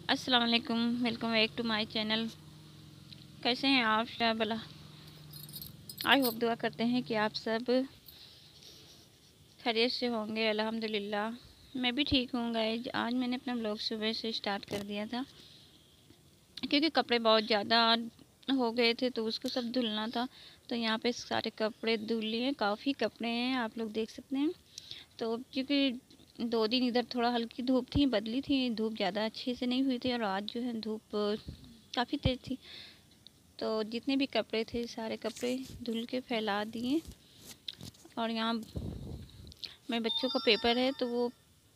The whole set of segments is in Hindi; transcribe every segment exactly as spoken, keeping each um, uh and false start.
अस्सलाम वालेकुम, welcome back to my channel. कैसे हैं आप सब? भला आई होप, दुआ करते हैं कि आप सब खैरियत से होंगे। अल्हम्दुलिल्लाह मैं भी ठीक हूँ गाइज। आज मैंने अपना ब्लॉग सुबह से स्टार्ट कर दिया था क्योंकि कपड़े बहुत ज़्यादा हो गए थे तो उसको सब धुलना था। तो यहाँ पे सारे कपड़े धुल लिए, काफ़ी कपड़े हैं, आप लोग देख सकते हैं। तो क्योंकि दो दिन इधर थोड़ा हल्की धूप थी, बदली थी, धूप ज़्यादा अच्छे से नहीं हुई थी और आज जो है धूप काफ़ी तेज़ थी। तो जितने भी कपड़े थे सारे कपड़े धुल के फैला दिए। और यहाँ मेरे बच्चों का पेपर है तो वो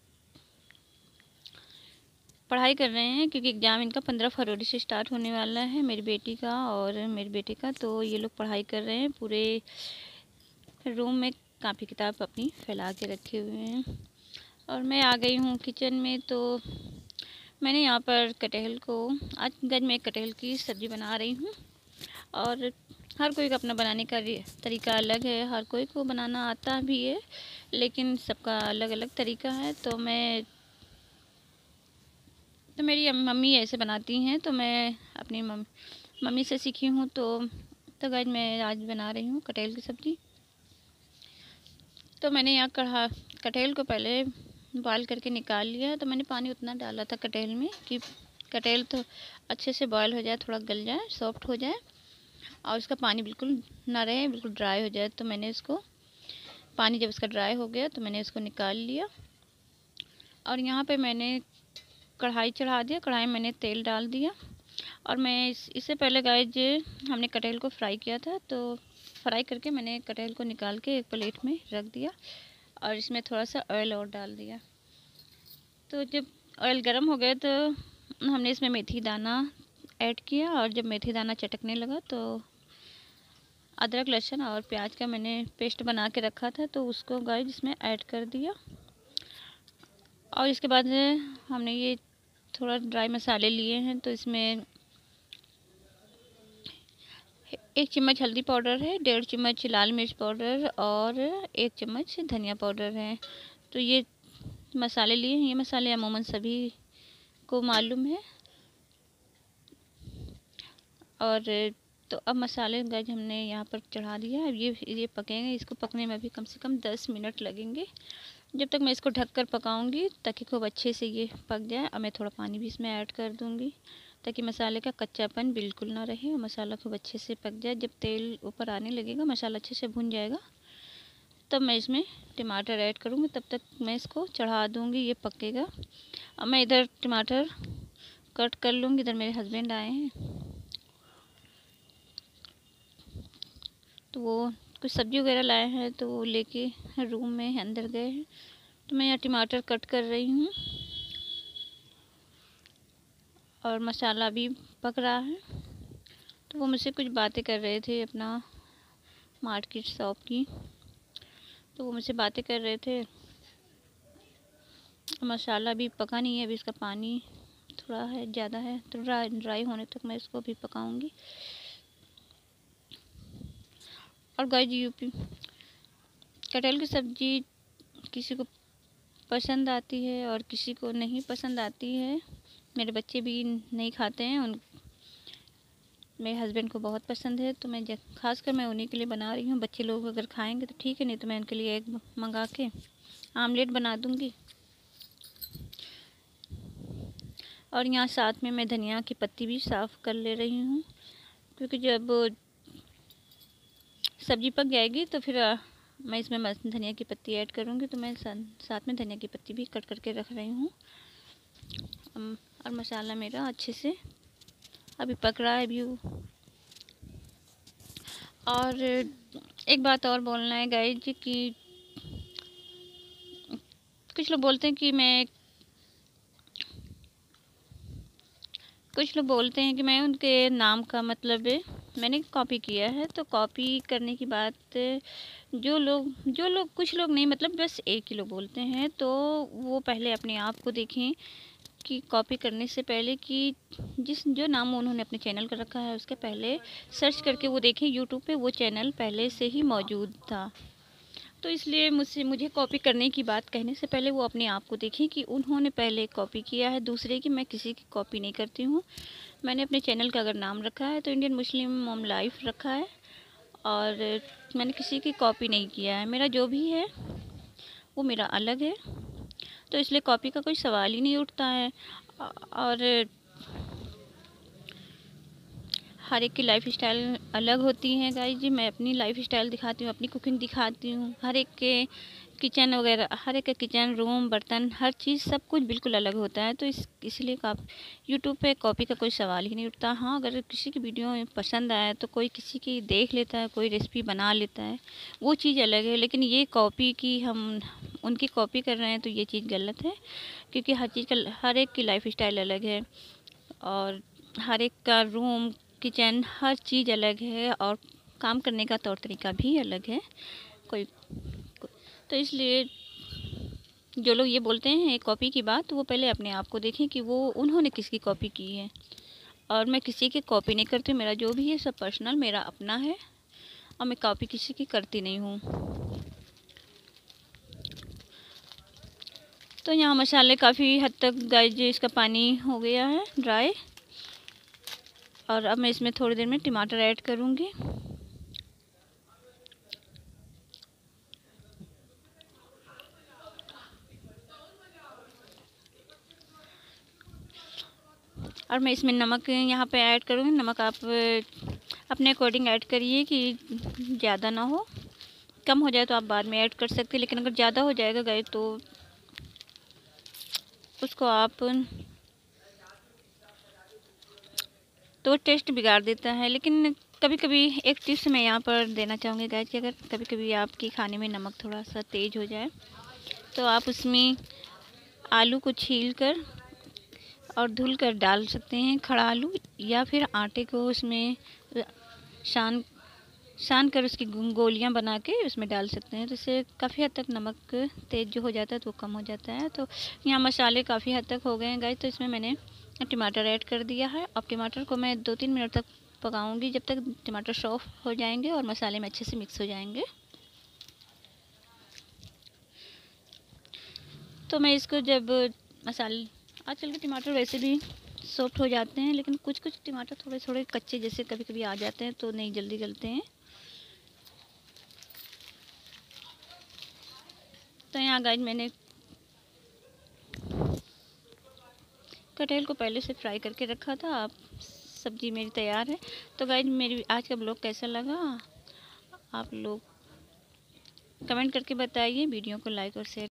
पढ़ाई कर रहे हैं क्योंकि एग्ज़ाम इनका पंद्रह फरवरी से स्टार्ट होने वाला है, मेरी बेटी का और मेरे बेटे का। तो ये लोग पढ़ाई कर रहे हैं, पूरे रूम में कापी किताब अपनी फैला के रखे हुए हैं। और मैं आ गई हूँ किचन में। तो मैंने यहाँ पर कटहल को, आज गज में कटहल की सब्ज़ी बना रही हूँ। और हर कोई का अपना बनाने का तरीका अलग है, हर कोई को बनाना आता भी है लेकिन सबका अलग अलग तरीका है। तो मैं तो मेरी मम्मी ऐसे बनाती हैं तो मैं अपनी मम्मी मम्मी से सीखी हूँ। तो तो गाइस मैं आज बना रही हूँ कटहल की सब्ज़ी। तो मैंने यहाँ कढ़ा कटहल को पहले बॉयल करके निकाल लिया। तो मैंने पानी उतना डाला था कटहल में कि कटहल तो अच्छे से बॉयल हो जाए, थोड़ा गल जाए, सॉफ्ट हो जाए और उसका पानी बिल्कुल ना रहे, बिल्कुल ड्राई हो जाए। तो मैंने इसको पानी जब इसका ड्राई हो गया तो मैंने इसको निकाल लिया। और यहाँ पे मैंने कढ़ाई चढ़ा दिया, कढ़ाई में मैंने तेल डाल दिया। और मैं इस, इससे पहले गाइज हमने कटहल को फ्राई किया था। तो फ्राई करके मैंने कटहल को निकाल के एक प्लेट में रख दिया और इसमें थोड़ा सा ऑयल और डाल दिया। तो जब ऑयल गर्म हो गया तो हमने इसमें मेथी दाना ऐड किया। और जब मेथी दाना चटकने लगा तो अदरक लहसुन और प्याज का मैंने पेस्ट बना के रखा था तो उसको गाइस इसमें ऐड कर दिया। और इसके बाद हमने ये थोड़ा ड्राई मसाले लिए हैं तो इसमें एक चम्मच हल्दी पाउडर है, डेढ़ चम्मच लाल मिर्च पाउडर और एक चम्मच धनिया पाउडर है। तो ये मसाले लिए हैं, ये मसाले अमूमन सभी को मालूम है। और तो अब मसाले गाइस हमने यहाँ पर चढ़ा दिया। अब ये ये पकेंगे, इसको पकने में भी कम से कम दस मिनट लगेंगे। जब तक मैं इसको ढककर पकाऊंगी ताकि खूब अच्छे से ये पक जाए। और मैं थोड़ा पानी भी इसमें ऐड कर दूंगी ताकि मसाले का कच्चापन बिल्कुल ना रहे और मसाला खूब अच्छे से पक जाए। जब तेल ऊपर आने लगेगा, मसाला अच्छे से भुन जाएगा, तब मैं इसमें टमाटर ऐड करूँगी। तब तक मैं इसको चढ़ा दूँगी, ये पकेगा। अब मैं इधर टमाटर कट कर लूँगी। इधर मेरे हस्बैंड आए हैं तो वो कुछ सब्ज़ी वगैरह लाए हैं तो वो लेके रूम में अंदर गए हैं। तो मैं यहाँ टमाटर कट कर रही हूँ और मसाला भी पक रहा है। तो वो मुझसे कुछ बातें कर रहे थे अपना मार्केट शॉप की। तो वो मुझसे बातें कर रहे थे। मसाला भी पका नहीं है, अभी इसका पानी थोड़ा है, ज़्यादा है, तो ड्राई ड्राई होने तक मैं इसको भी पकाऊंगी। और गाइस यूपी कटहल की सब्ज़ी किसी को पसंद आती है और किसी को नहीं पसंद आती है। मेरे बच्चे भी नहीं खाते हैं, उन मेरे हस्बैंड को बहुत पसंद है। तो मैं खासकर मैं उन्हीं के लिए बना रही हूँ। बच्चे लोग अगर खाएंगे तो ठीक है, नहीं तो मैं उनके लिए एग मंगा के आमलेट बना दूँगी। और यहाँ साथ में मैं धनिया की पत्ती भी साफ़ कर ले रही हूँ क्योंकि जब सब्ज़ी पक जाएगी तो फिर मैं इसमें धनिया की पत्ती ऐड करूँगी। तो मैं साथ में धनिया की पत्ती भी कट करके रख रही हूँ। और मसाला मेरा अच्छे से अभी पक रहा है अभी। और एक बात और बोलना है गाइज कि कुछ लोग बोलते हैं कि मैं कुछ लोग बोलते हैं कि मैं उनके नाम का मतलब मैंने कॉपी किया है। तो कॉपी करने की बात जो लोग जो लोग कुछ लोग नहीं, मतलब बस एक ही लोग बोलते हैं। तो वो पहले अपने आप को देखें कि कॉपी करने से पहले कि जिस जो नाम उन्होंने अपने चैनल का रखा है उसके पहले सर्च करके वो देखें यूट्यूब पे वो चैनल पहले से ही मौजूद था। तो इसलिए मुझसे मुझे कॉपी करने की बात कहने से पहले वो अपने आप को देखें कि उन्होंने पहले कॉपी किया है दूसरे की। मैं किसी की कॉपी नहीं करती हूँ। मैंने अपने चैनल का अगर नाम रखा है तो इंडियन मुस्लिम मॉम लाइफ रखा है, और मैंने किसी की कॉपी नहीं किया है। मेरा जो भी है वो मेरा अलग है, तो इसलिए कॉपी का कोई सवाल ही नहीं उठता है। और हर एक की लाइफ स्टाइल अलग होती है गाइस जी। मैं अपनी लाइफ स्टाइल दिखाती हूँ, अपनी कुकिंग दिखाती हूँ। हर एक के किचन वगैरह, हर एक का किचन रूम, बर्तन, हर चीज़ सब कुछ बिल्कुल अलग होता है। तो इस इसलिए आप यूट्यूब पे कॉपी का कोई सवाल ही नहीं उठता। हाँ, अगर किसी की वीडियो पसंद आए तो कोई किसी की देख लेता है, कोई रेसिपी बना लेता है, वो चीज़ अलग है। लेकिन ये कॉपी की हम उनकी कॉपी कर रहे हैं तो ये चीज़ गलत है, क्योंकि हर चीज़ का हर एक की लाइफ स्टाइल अलग है, और हर एक का रूम, किचन, हर चीज़ अलग है, और काम करने का तौर तरीका भी अलग है। कोई, कोई तो इसलिए जो लोग ये बोलते हैं कॉपी की बात, तो वो पहले अपने आप को देखें कि वो उन्होंने किसकी कॉपी की है। और मैं किसी की कॉपी नहीं करती। मेरा जो भी है सब पर्सनल, मेरा अपना है, और मैं कॉपी किसी की करती नहीं हूँ। तो यहाँ मसाले काफ़ी हद तक गाइस जी इसका पानी हो गया है ड्राई, और अब मैं इसमें थोड़ी देर में टमाटर ऐड करूँगी। और मैं इसमें नमक यहाँ पे ऐड करूँगी। नमक आप अपने अकॉर्डिंग ऐड करिए कि ज़्यादा ना हो, कम हो जाए तो आप बाद में ऐड कर सकते हैं। लेकिन अगर ज़्यादा हो जाएगा गाइस तो उसको आप तो टेस्ट बिगाड़ देता है। लेकिन कभी कभी एक टिप्स मैं यहाँ पर देना चाहूँगी गाइस कि अगर कभी कभी आपके खाने में नमक थोड़ा सा तेज़ हो जाए तो आप उसमें आलू को छील कर और धुल कर डाल सकते हैं, खड़ा आलू, या फिर आटे को उसमें सान सान कर उसकी गोलियां बना के उसमें डाल सकते हैं। तो इससे काफ़ी हद तक नमक तेज़ जो हो जाता है तो वो कम हो जाता है। तो यहाँ मसाले काफ़ी हद तक हो गए हैं गाइस, तो इसमें मैंने टमाटर ऐड कर दिया है। अब टमाटर को मैं दो तीन मिनट तक पकाऊंगी, जब तक टमाटर सॉफ्ट हो जाएंगे और मसाले में अच्छे से मिक्स हो जाएंगे। तो मैं इसको जब मसाले, आजकल के टमाटर वैसे भी सॉफ्ट हो जाते हैं, लेकिन कुछ कुछ टमाटर थोड़े थोड़े कच्चे जैसे कभी कभी आ जाते हैं तो नहीं जल्दी गलते हैं। तो यहाँ गाइस मैंने कटहल को पहले से फ्राई करके रखा था। आप सब्ज़ी मेरी तैयार है। तो गाइस मेरी आज का ब्लॉग कैसा लगा आप लोग कमेंट करके बताइए। वीडियो को लाइक और शेयर